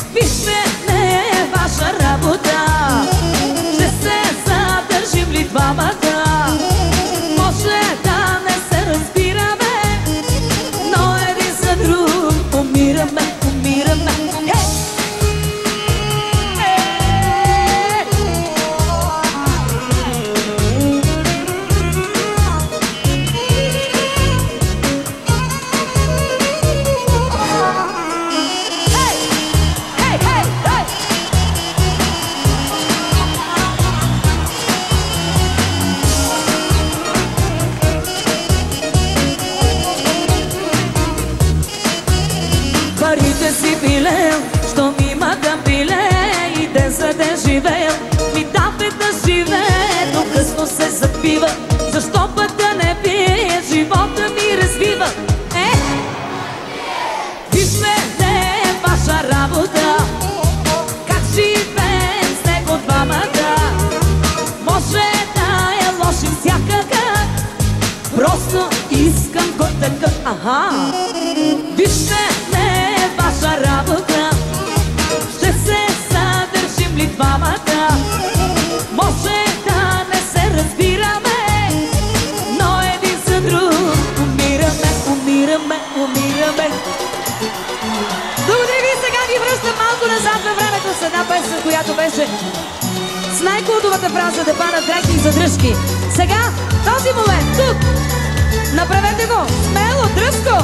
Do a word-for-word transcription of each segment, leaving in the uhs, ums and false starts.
Вижте, не е ваша работа. Ще се задържим ли двамата? Може да не се разбираме, но един за друг умираме, умираме. Парите си билел, що ми има да биле, и ден за ден живеел, ми дам пет да живее, но късно се запива, защо път да не пие, живота ми развива. Е, вижте, не е ваша работа, как живеем с него двамата. Може да е лошим всякакъв, просто искам го такъв. Аха, вижте, не е ваша работа, ще се задържим ли двамата? Може да не се разбираме, но един за друг умираме, умираме, умираме. Благодаря ви, сега ви връщам малко назад във времето с една песен, която беше с най-култовата фраза да падат дрехи и задръжки. Сега, този момент, тук, направете го смело, дръзко.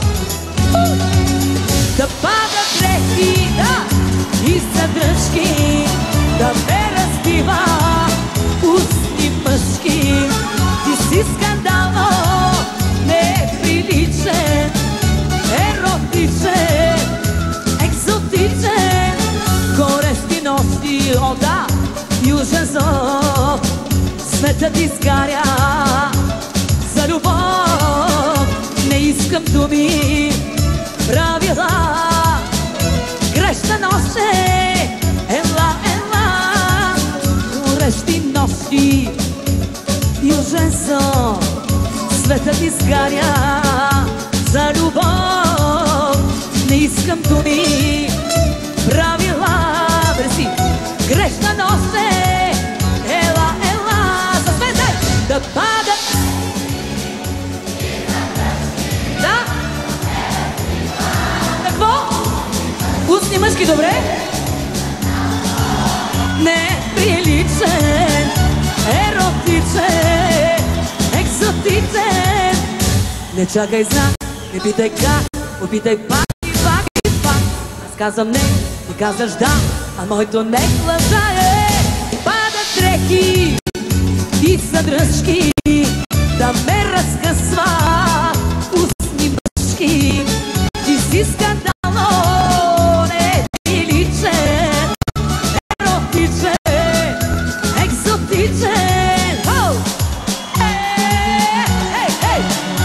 Да падат дрехи, да, и задръжки, да ме разбива устни мъжки. Ти си скандално, неприличен, еротичен, екзотичен, горещи нощи, о да, южен зов, светът изгаря за любов. Не искам думи, правила, грешна нощ е, ела, ела, горещи нощи, южен сон, светът изгаря за любов. Не искам думи, правила, бреси, грешна нощ е, ела, ела, за светът да падат. Да? Устни мъжки, добре? Неприличен, еротичен, екзотичен. Не чакай знак, не питай как, опитай пак и пак и пак. Аз казвам не, ти казваш да, а моето не лъжа е. Падат дрехи и задръжки, да ме разкъсва устни мъжки. Ти си скандално, неприличен, еротичен, екзотичен. Хоу! Ей, ей, ей!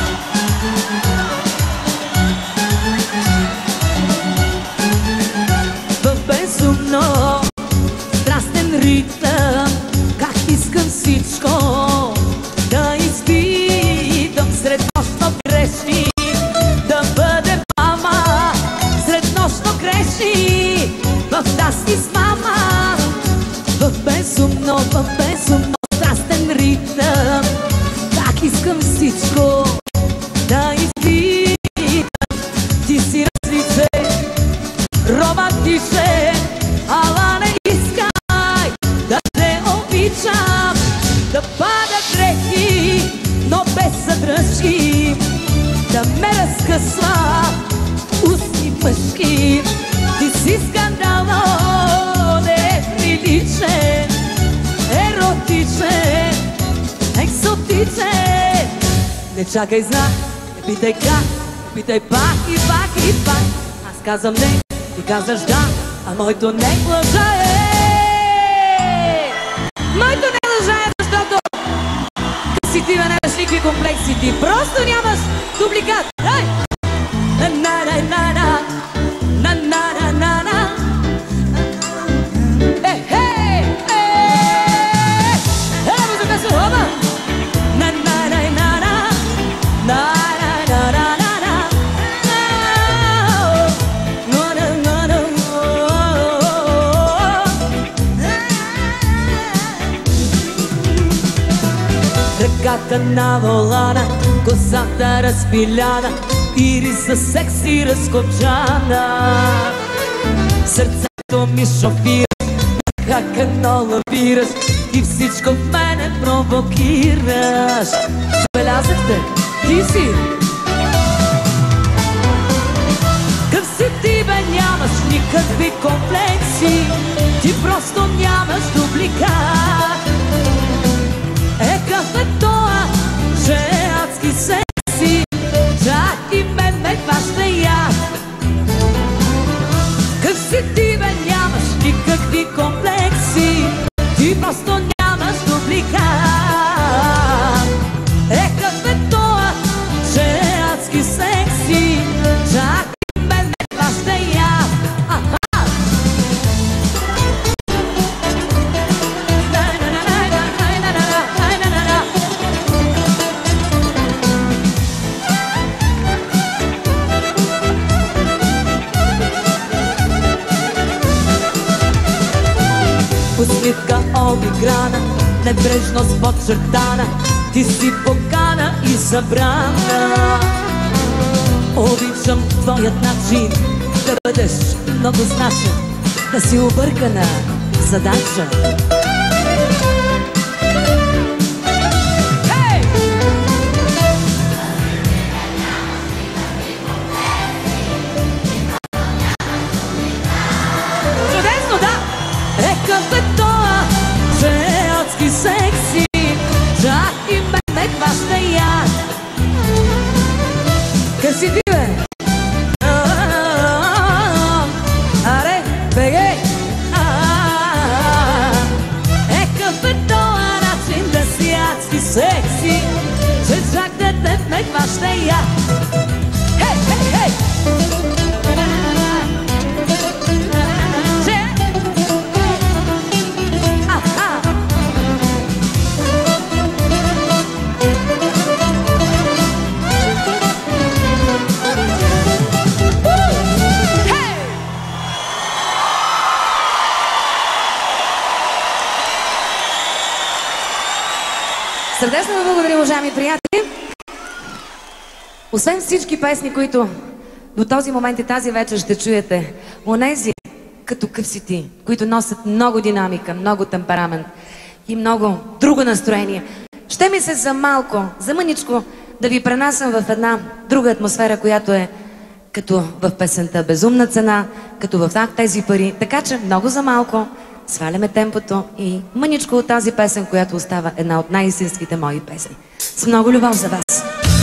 В безумно страстен ритъм, как искам всичко да изпитам сред нощно грешни, да бъдем мама сред нощно грешни, в тази с мама. В безумно, в безумно страстен ритъм, как искам всичко да изпитам. Ти си различен, романтичен, ала не искай да те обичам. Да падат дрехи, но без задръжки, да ме разкъсва устни мъжки. Ти си скандално, неприличен, еротичен, екзотичен. Не чакай знак, не питай как, не питай пак и пак и пак. Аз казвам не, ти казваш да, а моето не лъжа е. Моето не лъжа е, защото си ти нямаш никакви комплекси, ти просто нямаш дубликат. Дай! На-на-на-на-на, на-на-на-на-на. Е, хей, е! Е, музика се хоба! На-на-на-на-на, на-на-на-на-на. крака на волана, косата разпиляна, ириса секси разкопчана. Сърцето ми шофираш, как едно лавираш и всичко в мене провокираш. Забелязахте, ти си. Къв си ти бе, нямаш никакви комплекси, ти просто нямаш дубликат. Е, къв е тоя, че е адски секси, чак и мен ме хваща яд. Къв си ти бе, нямаш никакви комплекси, ти просто нямаш дубликат. Е, къв е тоя, че е адски секси, чак и мен ме хваща яд. Усмивка обиграна, небрежност подчертана, ти си покана и забрана. Обичам твоят начин да бъдеш многозначен, да си объркана задача. Чудесно, да! Е, къв е тоя, че е адски секси, чак и мен ме хваща яд. Къв си ти бе? Аре, бегей! Е, къв е тоя начин да си адски секси, че чак да те ме хваща яд. Хей, хей, хей! Сърдечно ви благодаря, уважаеми приятели! Освен всички песни, които до този момент и тази вечер ще чуете, онези, като къв си ти, които носят много динамика, много темперамент и много друго настроение, ще ми се за малко, за мъничко да ви пренасям в една друга атмосфера, която е като в песента "Безумна цена", като в "Ах, тези пари", така че много за малко сваляме темпото и мъничко от тази песен, която остава една от най-истинските мои песни. С много любов за вас!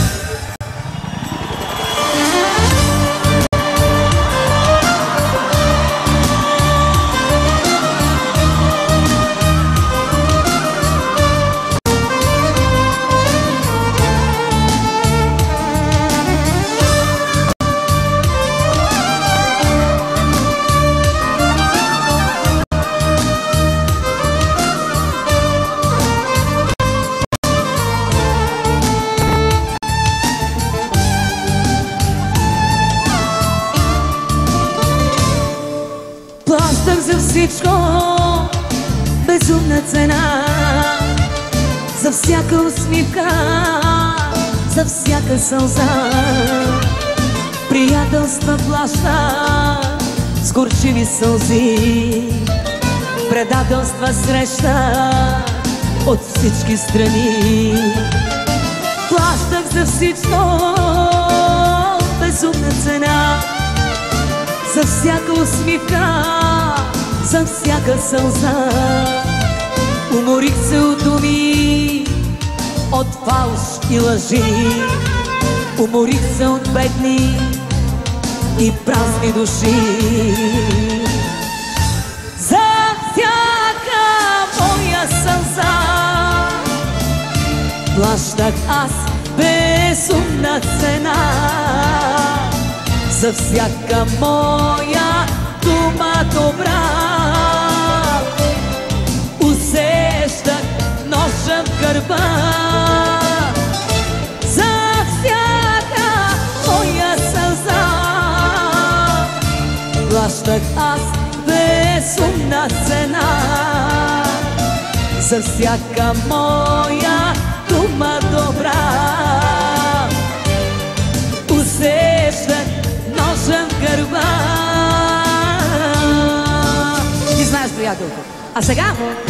Плащах за всичко безумна цена, за всяка усмивка, за всяка сълза. Приятелства плаща с горчиви сълзи, предателства среща от всички страни. Плащах за всичко безумна цена, за всяка усмивка, за всяка сълза. Уморих се от думи, от фалш и лъжи. Уморих се от бедни и празни души. За всяка моя сълза плащах аз безумна цена. За всяка моя дума добра усещах ноша в гърба. За всяка моя сълза плащах аз безумна цена. За всяка моя дума дума добра. Усещах ножа в гърба. Ти знаеш, приятелко. А сега?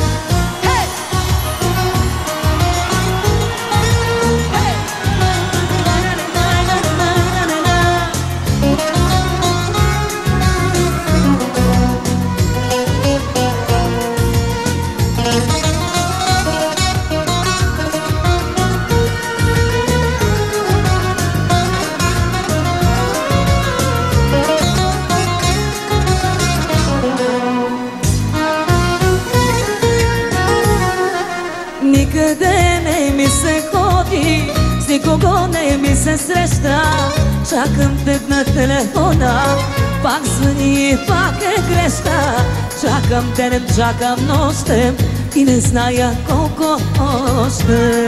Никъде не ми се ходи, с никого не ми се среща. Чакам теб на телефона, пак звъни и пак е грешка. Чакам денем, чакам нощем и не зная колко още.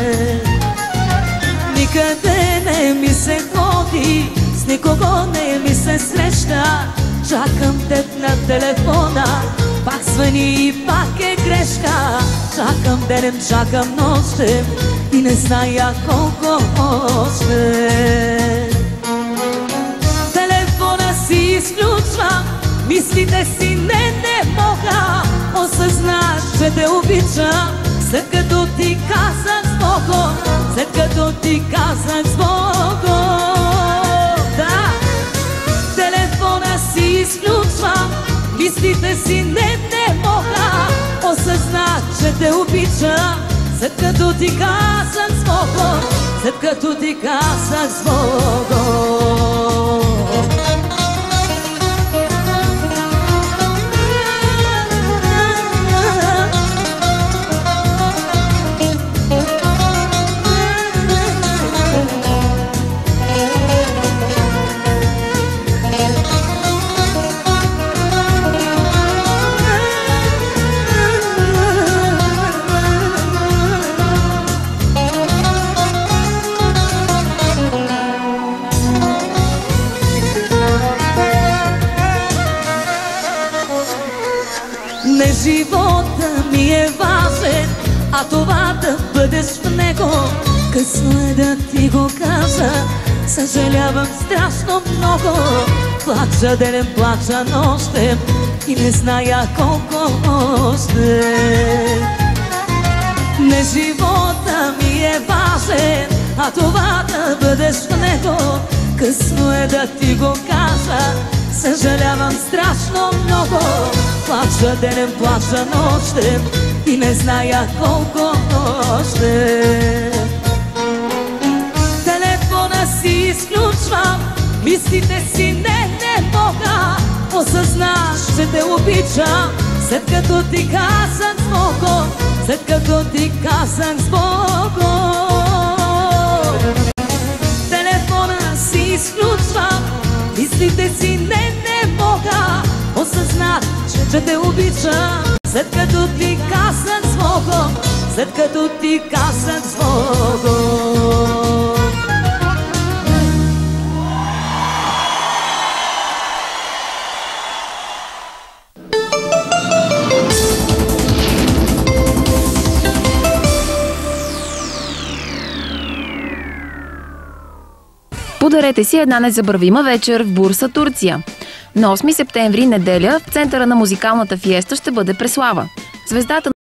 Никъде не ми се ходи, с никого не ми се среща. Чакам теб на телефона, пак звъни и пак е грешка. Чакам денем, чакам нощем и не зная колко още. Телефона си изключвам, мислите си не, не мога. Осъзнаш, че те обичам, след като ти казах с Богом, след като ти казах с Богом. Да, телефона си изключвам, мислите си не, не мога. Осъзнах, че те обичам, след като ти казах с Богом, след като ти казах с Богом. Не живота ми е важен, а това да бъдеш в него. Късно е да ти го кажа, съжалявам страшно много. Плача денем, плача нощем и не зная колко още. Не живота ми е важен, а това да бъдеш в него. Късно е да ти го кажа, съжалявам страшно много. Плача денем, плача нощем и не зная колко още. Телефона си изключвам, мислите си не, не мога. Осъзнаш, че те обичам, след като ти казах с Богом, след като ти казах с Богом. Телефона си изключвам, мислите си не, не мога. Осъзнах, че те обичам, след като ти казах с Богом, след като ти казах с Богом. Подарете си една незабравима вечер в Бурса, Турция. На осми септември, неделя, в центъра на музикалната фиеста ще бъде Преслава. Звездата